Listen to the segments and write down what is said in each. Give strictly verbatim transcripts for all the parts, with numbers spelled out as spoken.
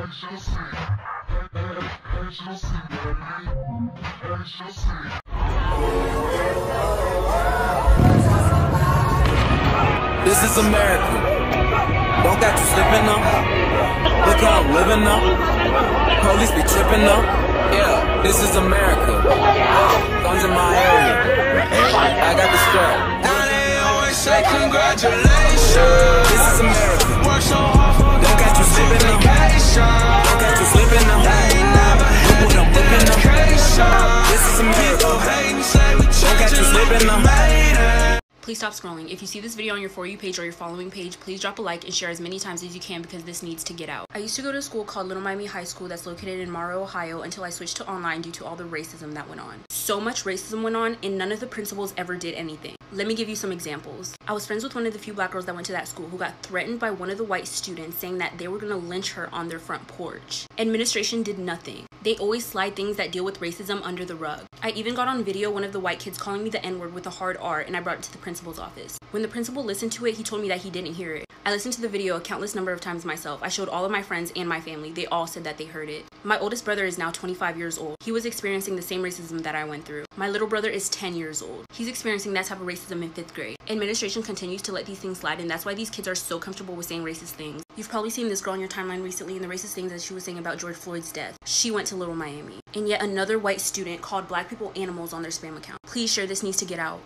This is America. Don't got you slipping up. Look how I'm living up. Police be tripping up. Yeah, this is America. Guns in my area. I got the strap. Now they always say congratulations. This is America. Work so hard for Don't got you slipping up. Don't got you slipping up. They ain't never had Look what I'm whipping up. dedication. This is America. People hate and say we Don't got you changing slipping like up. we made it. Please stop scrolling. If you see this video on your For You page or your following page, please drop a like and share as many times as you can because this needs to get out. I used to go to a school called Little Miami High School that's located in Morrow, Ohio until I switched to online due to all the racism that went on. So much racism went on and none of the principals ever did anything. Let me give you some examples. I was friends with one of the few black girls that went to that school who got threatened by one of the white students saying that they were gonna lynch her on their front porch. Administration did nothing. They always slide things that deal with racism under the rug. I even got on video one of the white kids calling me the N-word with a hard R and I brought it to the principal's office. When the principal listened to it, he told me that he didn't hear it. I listened to the video a countless number of times myself. I showed all of my friends and my family. They all said that they heard it. My oldest brother is now twenty-five years old. He was experiencing the same racism that I went through. My little brother is ten years old. He's experiencing that type of racism in fifth grade. Administration continues to let these things slide and that's why these kids are so comfortable with saying racist things. You've probably seen this girl on your timeline recently and the racist things that she was saying about George Floyd's death. She went to Little Miami. And yet another white student called black people animals on their spam account. Please share, this needs to get out.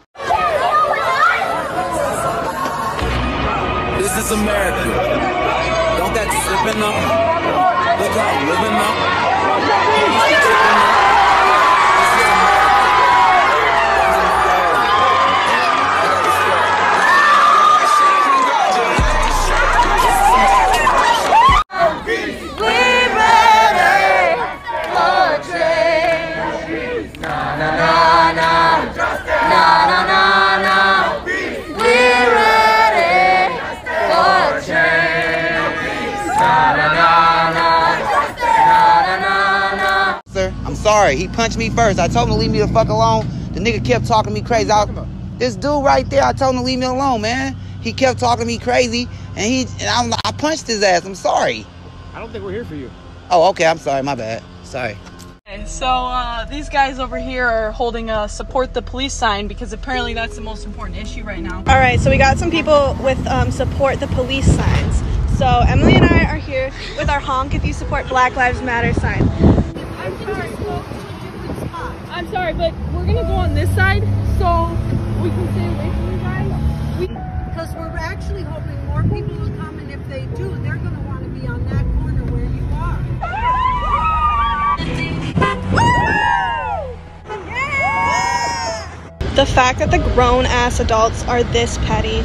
This is America. Don't got you slipping up. Look how I'm living up. Sorry, he punched me first. I told him to leave me the fuck alone. The nigga kept talking to me crazy. I, this dude right there, I told him to leave me alone, man. He kept talking to me crazy, and he and I'm, I punched his ass. I'm sorry. I don't think we're here for you. Oh, okay. I'm sorry. My bad. Sorry. Okay, so uh, these guys over here are holding a support the police sign because apparently that's the most important issue right now. All right, so we got some people with um, support the police signs. So Emily and I are here with our honk if you support Black Lives Matter sign. I'm sorry. I'm sorry, but we're gonna go on this side so we can stay away from you guys. Because we're actually hoping more people will come, and if they do, they're gonna want to be on that corner where you are. The fact that the grown-ass adults are this petty.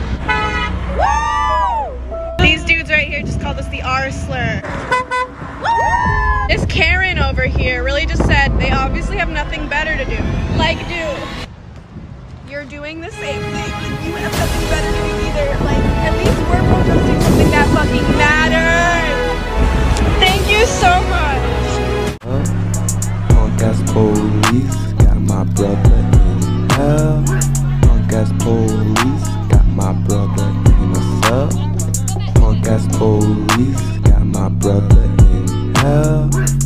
These dudes right here just called us the R slur. This Karen over here really just said they obviously have nothing better to do. Like, dude, you're doing the same thing. Like, you have nothing better to do either. Like, at least we're protesting something that fucking matters. Thank you so much. Punk ass police got my brother in hell. Punk ass police got my brother in a cell. Punk ass police got my brother in hell.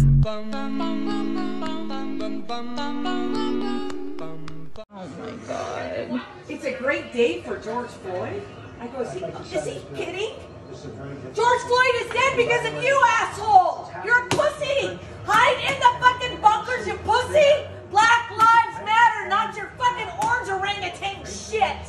Oh my god. It's a great day for George Floyd. I go, is he, is he kidding? George Floyd is dead because of you, asshole! You're a pussy! Hide in the fucking bunkers, you pussy! Black Lives Matter, not your fucking orange orangutan shit!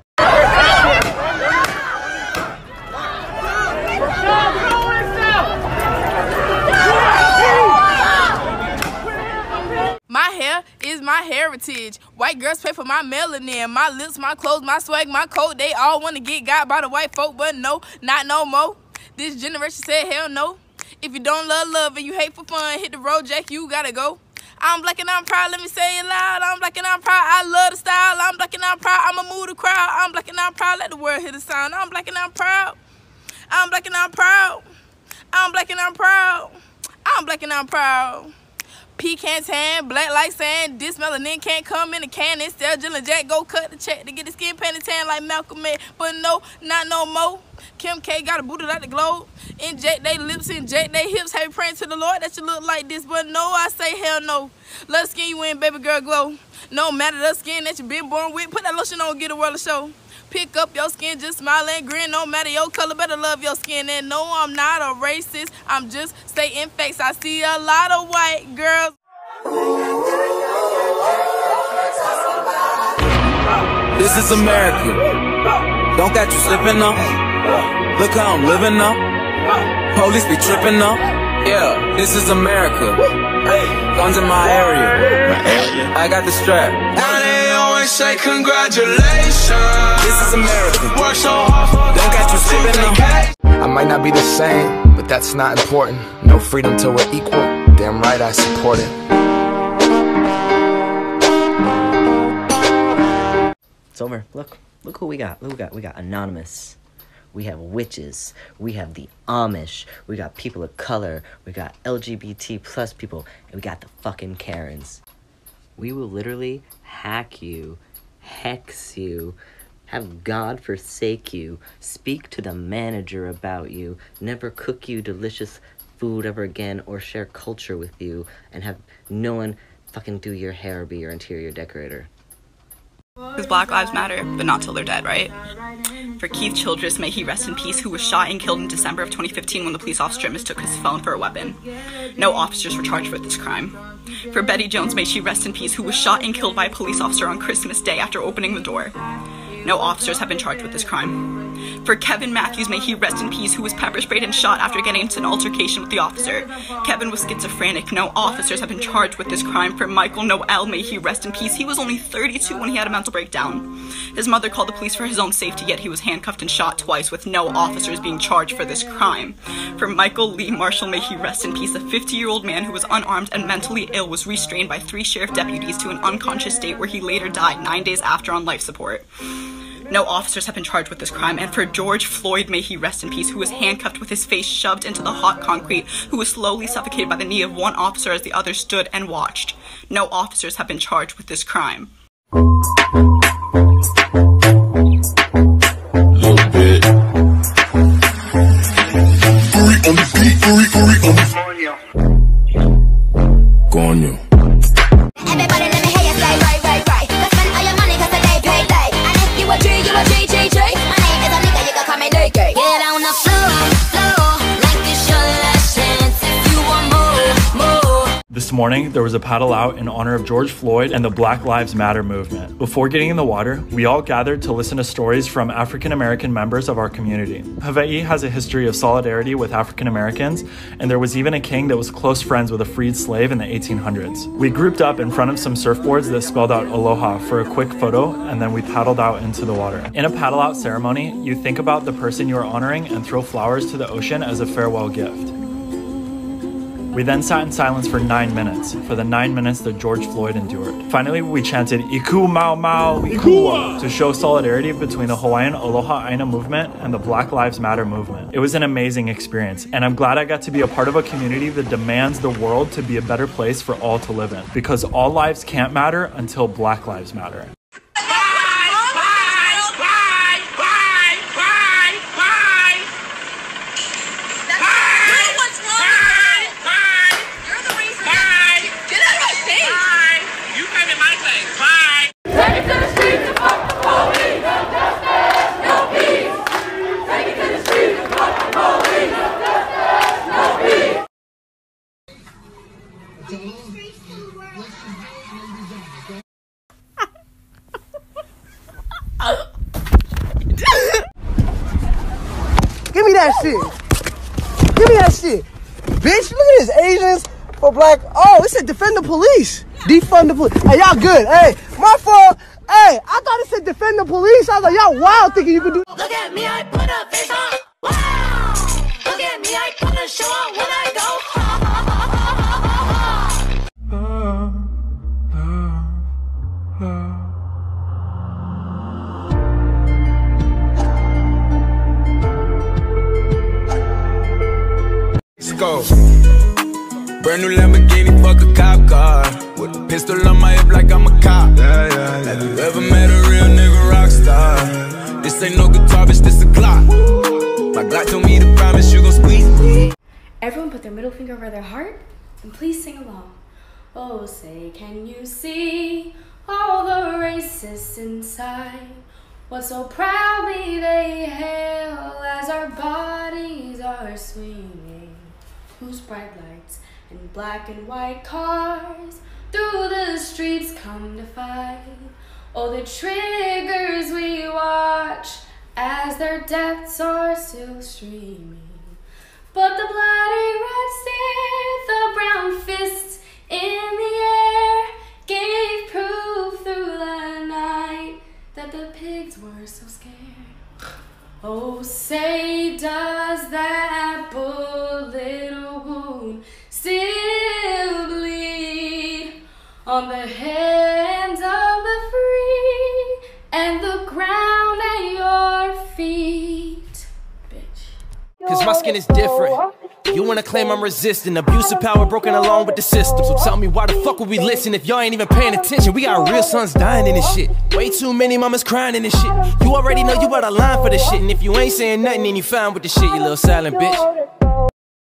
My hair is my heritage. White girls pay for my melanin. My lips, my clothes, my swag, my coat. They all want to get got by the white folk, but no, not no more. This generation said hell no. If you don't love love and you hate for fun, hit the road, Jack, you gotta go. I'm black and I'm proud, let me say it loud. I'm black and I'm proud, I love the style. I'm black and I'm proud, I'ma move the crowd. I'm black and I'm proud, let the world hear the sound. I'm black and I'm proud. I'm black and I'm proud. I'm black and I'm proud. I'm black and I'm proud. Pecan tan, black like sand. This melanin can't come in a can. Instead, Jillin Jack go cut the check to get the skin painted tan like Malcolm X. But no, not no more. Kim K got a booted out the globe. Inject they lips, inject they hips. Have you praying to the Lord that you look like this? But no, I say hell no. Let the skin you in, baby girl, glow. No matter the skin that you been born with, put that lotion on, get a world of show. Pick up your skin, just smile and grin. No matter your color, better love your skin. And no, I'm not a racist. I'm just stating facts. I see a lot of white girls. This is America. Don't got you slipping up. Look how I'm living up. Police be tripping up. Yeah, this is America. Guns in my area. I got the strap. Now they always say congratulations. This is America. Work so hard for Don't got you slipping up. I might not be the same, but that's not important. No freedom till we're equal. Damn right I support it. It's over. Look. Look who we got. Look who we got. We got Anonymous. We have witches. We have the Amish. We got people of color. We got L G B T plus people. And we got the fucking Karens. We will literally hack you, hex you, have God forsake you, speak to the manager about you, never cook you delicious food ever again or share culture with you, and have no one fucking do your hair or be your interior decorator. Because Black Lives Matter, but not till they're dead, right? For Keith Childress, may he rest in peace, who was shot and killed in December of twenty fifteen when the police officer mistook his phone for a weapon. No officers were charged with this crime. For Betty Jones, may she rest in peace, who was shot and killed by a police officer on Christmas Day after opening the door. No officers have been charged with this crime. For Kevin Matthews, may he rest in peace, who was pepper sprayed and shot after getting into an altercation with the officer. Kevin was schizophrenic. No officers have been charged with this crime. For Michael Noel, may he rest in peace. He was only thirty-two when he had a mental breakdown. His mother called the police for his own safety, yet he was handcuffed and shot twice with no officers being charged for this crime. For Michael Lee Marshall, may he rest in peace. A fifty-year-old man who was unarmed and mentally ill was restrained by three sheriff deputies to an unconscious state where he later died nine days after on life support. No officers have been charged with this crime. And for George Floyd, may he rest in peace, who was handcuffed with his face shoved into the hot concrete, who was slowly suffocated by the knee of one officer as the other stood and watched. No officers have been charged with this crime. little bit. Coño. Everybody let me hear you say right, right, right. Let's spend all your money cause the day paid late. And if you a G, you a G, G, G. My name is a nigga, you can call me Nigga. Get on the floor, floor, like it's your last chance. If you want more, more. This morning, there was a paddle out in honor of George Floyd and the Black Lives Matter movement. Before getting in the water, we all gathered to listen to stories from African American members of our community. Hawaii has a history of solidarity with African Americans, and there was even a king that was close friends with a freed slave in the eighteen hundreds. We grouped up in front of some surfboards that spelled out Aloha for a quick photo, and then we paddled out into the water. In a paddle out ceremony, you think about the person you are honoring and throw flowers to the ocean as a farewell gift. We then sat in silence for nine minutes, for the nine minutes that George Floyd endured. Finally, we chanted Iku Mau Mau Ikua to show solidarity between the Hawaiian Aloha Aina movement and the Black Lives Matter movement. It was an amazing experience, and I'm glad I got to be a part of a community that demands the world to be a better place for all to live in, because all lives can't matter until Black Lives Matter. Give me that shit. Give me that shit. Bitch, look at this. Asians for black. Oh, it said defend the police. Defund the police. Hey, y'all good. Hey, my fault. Hey, I thought it said defend the police. I was like, y'all wild thinking you could do. Look at me, I put a face on. Wow. Look at me, I put a show on when I go. Let's go. Brand new Lamborghini, fuck a cop car. With a pistol on my hip like I'm a cop. Yeah, yeah, yeah. Have you ever met a real nigga rock star? This ain't no guitar, bitch, this a Glock. My Glock told me to promise you gon' squeeze me. Everyone put their middle finger over their heart and please sing along. Oh, say, can you see all the racists inside? What so proudly they hail as our bodies are swinging. Whose bright lights and black and white cars through the streets come to fight. Oh, the triggers we watch as their deaths are still streaming. But the bloody red stick, the brown fists in the air, gave proof through the night that the pigs were so scared. Oh, say, does that bullet wound still bleed on the hands of the free and the ground at your feet, bitch? Cause my skin is different. You wanna claim I'm resisting abuse of power broken along with the system. So tell me why the fuck would we listen if y'all ain't even paying attention? We got real sons dying in this shit. Way too many mamas crying in this shit. You already know you out of line for this shit. And if you ain't saying nothing, then you fine with the shit, you little silent bitch.